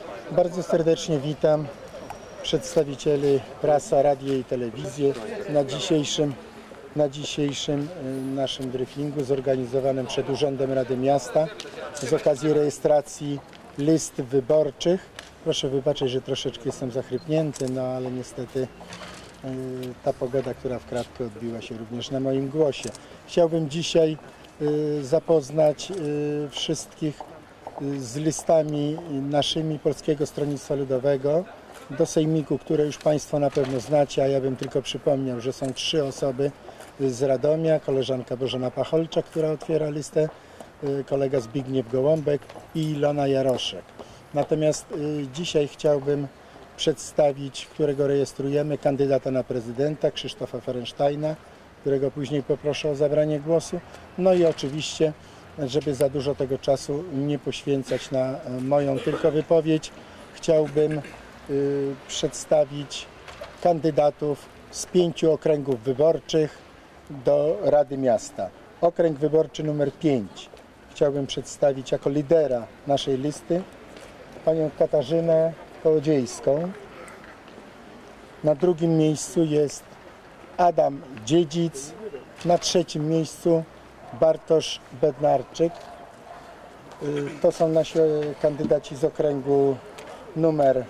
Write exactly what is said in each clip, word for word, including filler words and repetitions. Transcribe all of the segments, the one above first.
Bardzo serdecznie witam przedstawicieli prasa, radio i telewizji na dzisiejszym, na dzisiejszym naszym briefingu zorganizowanym przed Urzędem Rady Miasta z okazji rejestracji list wyborczych. Proszę wybaczyć, że troszeczkę jestem zachrypnięty, no ale niestety ta pogoda, która w kratkę odbiła się również na moim głosie. Chciałbym dzisiaj zapoznać wszystkich z listami naszymi Polskiego Stronnictwa Ludowego do Sejmiku, które już Państwo na pewno znacie, a ja bym tylko przypomniał, że są trzy osoby z Radomia, koleżanka Bożena Pacholczak, która otwiera listę, kolega Zbigniew Gołąbek i Ilona Jaroszek. Natomiast dzisiaj chciałbym przedstawić, którego rejestrujemy, kandydata na prezydenta Krzysztofa Ferensteina, którego później poproszę o zabranie głosu. No i oczywiście, żeby za dużo tego czasu nie poświęcać na moją tylko wypowiedź, chciałbym y, przedstawić kandydatów z pięciu okręgów wyborczych do Rady Miasta. Okręg wyborczy numer pięć chciałbym przedstawić jako lidera naszej listy panią Katarzynę Kołodziejską. Na drugim miejscu jest Adam Dziedzic, na trzecim miejscu Bartosz Bednarczyk. To są nasi kandydaci z okręgu numer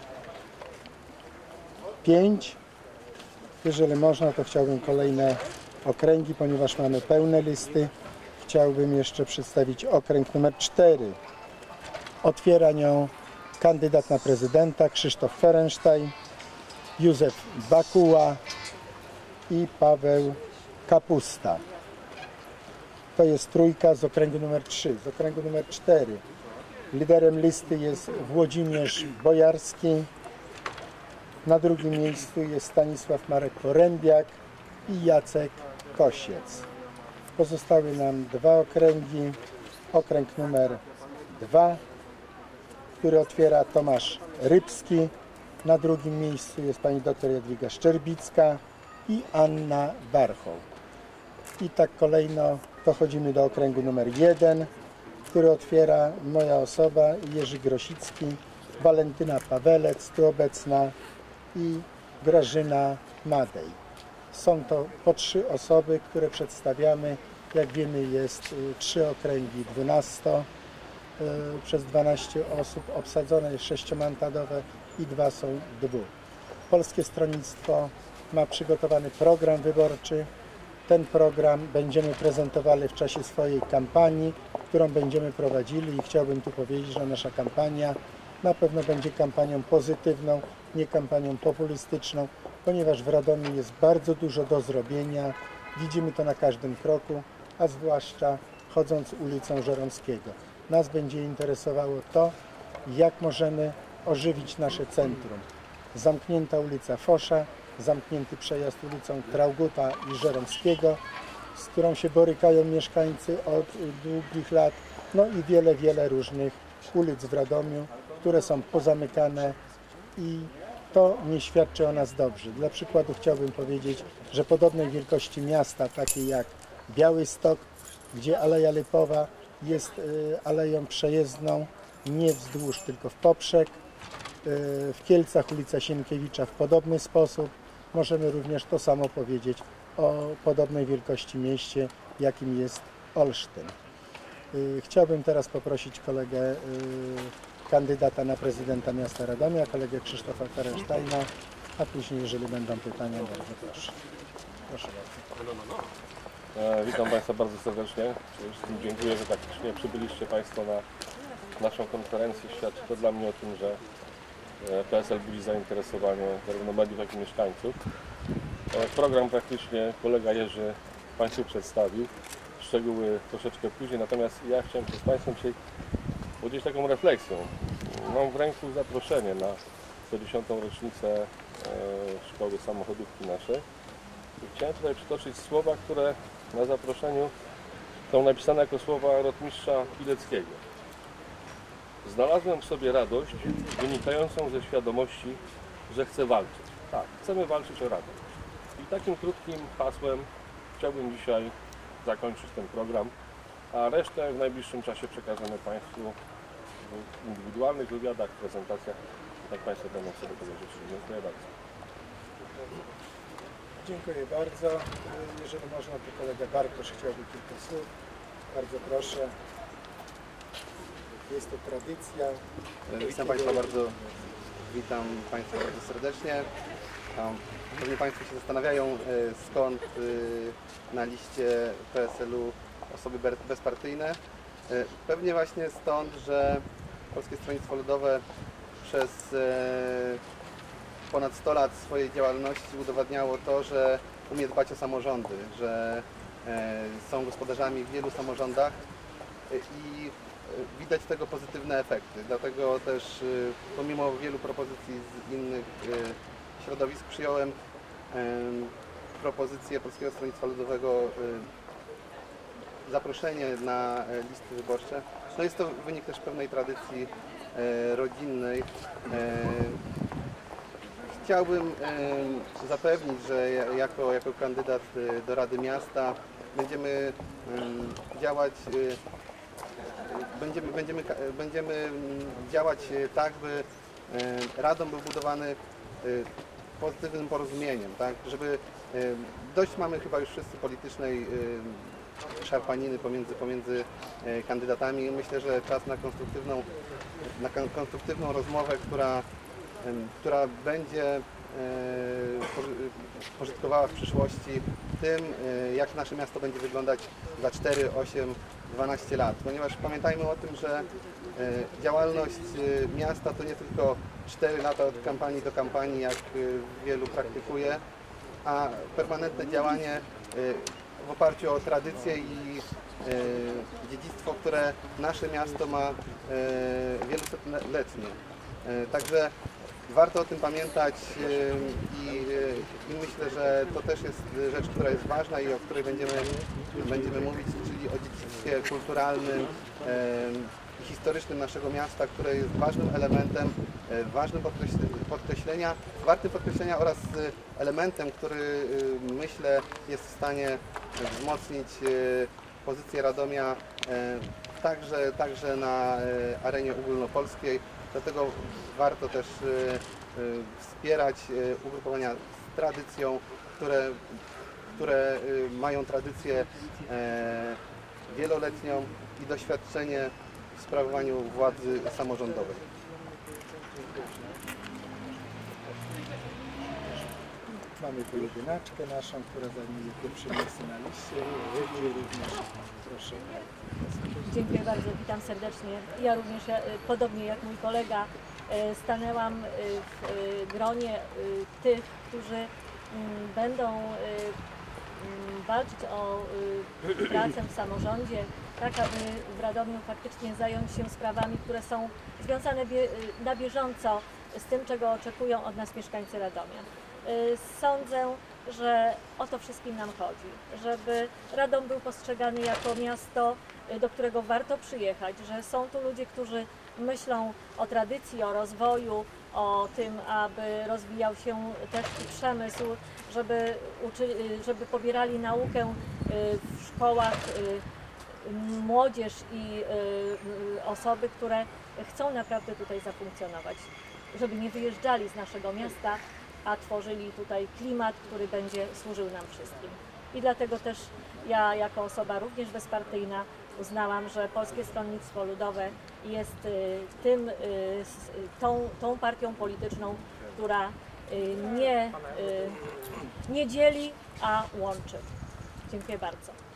pięć. Jeżeli można, to chciałbym kolejne okręgi, ponieważ mamy pełne listy. Chciałbym jeszcze przedstawić okręg numer cztery. Otwiera nią kandydat na prezydenta Krzysztof Ferenstein, Józef Bakuła i Paweł Kapusta. To jest trójka z okręgu numer trzy. Z okręgu numer cztery liderem listy jest Włodzimierz Bojarski. Na drugim miejscu jest Stanisław Marek Porębiak i Jacek Kosiec. Pozostały nam dwa okręgi. Okręg numer dwa, który otwiera Tomasz Rybski. Na drugim miejscu jest pani dr Jadwiga Szczerbicka i Anna Warchoł. I tak kolejno dochodzimy do okręgu numer jeden, który otwiera moja osoba, Jerzy Grosicki, Walentyna Pawelec, tu obecna, i Grażyna Madej. Są to po trzy osoby, które przedstawiamy. Jak wiemy, jest trzy okręgi dwunasto przez dwanaście osób, obsadzone jest sześciomandatowe i dwa są dwóch. Polskie Stronnictwo ma przygotowany program wyborczy. Ten program będziemy prezentowali w czasie swojej kampanii, którą będziemy prowadzili, i chciałbym tu powiedzieć, że nasza kampania na pewno będzie kampanią pozytywną, nie kampanią populistyczną, ponieważ w Radomiu jest bardzo dużo do zrobienia. Widzimy to na każdym kroku, a zwłaszcza chodząc ulicą Żeromskiego. Nas będzie interesowało to, jak możemy ożywić nasze centrum. Zamknięta ulica Fosza, zamknięty przejazd ulicą Trauguta i Żeromskiego, z którą się borykają mieszkańcy od długich lat, no i wiele, wiele różnych ulic w Radomiu, które są pozamykane, i to nie świadczy o nas dobrze. Dla przykładu chciałbym powiedzieć, że podobnej wielkości miasta, takie jak Białystok, gdzie Aleja Lipowa jest aleją przejezdną, nie wzdłuż, tylko w poprzek. W Kielcach ulica Sienkiewicza w podobny sposób. Możemy również to samo powiedzieć o podobnej wielkości mieście, jakim jest Olsztyn. Chciałbym teraz poprosić kolegę kandydata na prezydenta miasta Radomia, kolegę Krzysztofa Ferensteina, a później, jeżeli będą pytania, bardzo proszę. Proszę bardzo. E, witam Państwa bardzo serdecznie. Przede wszystkim dziękuję, że tak licznie przybyliście Państwo na naszą konferencję. Świadczy to dla mnie o tym, że P S L budzi zainteresowanie zarówno mediów, jak i mieszkańców. E, program praktycznie kolega Jerzy Państwu przedstawił. Szczegóły troszeczkę później, natomiast ja chciałem się z Państwem dzisiaj podzielić taką refleksją. Mam w ręku zaproszenie na sto dziesiątą rocznicę e, Szkoły Samochodówki naszej. I chciałem tutaj przytoczyć słowa, które na zaproszeniu są napisane jako słowa rotmistrza Pileckiego. Znalazłem w sobie radość wynikającą ze świadomości, że chcę walczyć. Tak, chcemy walczyć o radość. I takim krótkim hasłem chciałbym dzisiaj zakończyć ten program, a resztę w najbliższym czasie przekażemy Państwu w indywidualnych wywiadach, prezentacjach, jak Państwo będą sobie tego życzyli. Dziękuję bardzo. Dziękuję bardzo. Jeżeli można, to kolega Bartosz chciałby kilka słów. Bardzo proszę. Jest to tradycja. Witam Państwa bardzo, witam Państwa bardzo serdecznie. Pewnie Państwo się zastanawiają, skąd na liście P S L u osoby bezpartyjne. Pewnie właśnie stąd, że Polskie Stronnictwo Ludowe przez ponad sto lat swojej działalności udowadniało to, że umie dbać o samorządy, że są gospodarzami w wielu samorządach i widać tego pozytywne efekty. Dlatego też pomimo wielu propozycji z innych środowisk przyjąłem propozycję Polskiego Stronnictwa Ludowego, zaproszenie na listy wyborcze. No jest to wynik też pewnej tradycji rodzinnej. Chciałbym zapewnić, że jako, jako kandydat do Rady Miasta będziemy działać Będziemy, będziemy, będziemy działać tak, by Radom był budowany pozytywnym porozumieniem, tak? Żeby dość mamy chyba już wszyscy politycznej szarpaniny pomiędzy, pomiędzy kandydatami. Myślę, że czas na konstruktywną, na konstruktywną rozmowę, która, która będzie pożytkowała w przyszłości tym, jak nasze miasto będzie wyglądać za cztery, osiem, dwanaście lat. Ponieważ pamiętajmy o tym, że działalność miasta to nie tylko cztery lata od kampanii do kampanii, jak wielu praktykuje, a permanentne działanie w oparciu o tradycje i dziedzictwo, które nasze miasto ma wielosetletnie. Także warto o tym pamiętać i, i myślę, że to też jest rzecz, która jest ważna i o której będziemy, będziemy mówić, czyli o dziedzictwie kulturalnym i historycznym naszego miasta, które jest ważnym elementem, ważnym podkreślenia, wartym podkreślenia oraz elementem, który myślę jest w stanie wzmocnić pozycję Radomia także, także na arenie ogólnopolskiej. Dlatego warto też wspierać ugrupowania z tradycją, które, które mają tradycję wieloletnią i doświadczenie w sprawowaniu władzy samorządowej. Mamy tu jedynaczkę naszą, która zajmuje pierwsze miejsce na liście. Dziękuję również. Proszę. Dziękuję bardzo, witam serdecznie. Ja również, podobnie jak mój kolega, stanęłam w gronie tych, którzy będą walczyć o pracę w samorządzie, tak aby w Radomiu faktycznie zająć się sprawami, które są związane na bieżąco z tym, czego oczekują od nas mieszkańcy Radomia. Sądzę, że o to wszystkim nam chodzi, żeby Radom był postrzegany jako miasto, do którego warto przyjechać, że są tu ludzie, którzy myślą o tradycji, o rozwoju, o tym, aby rozwijał się też i przemysł, żeby, uczy, żeby pobierali naukę w szkołach młodzież i osoby, które chcą naprawdę tutaj zafunkcjonować, żeby nie wyjeżdżali z naszego miasta, a tworzyli tutaj klimat, który będzie służył nam wszystkim. I dlatego też ja jako osoba również bezpartyjna uznałam, że Polskie Stronnictwo Ludowe jest tym, tą, tą partią polityczną, która nie, nie dzieli, a łączy. Dziękuję bardzo.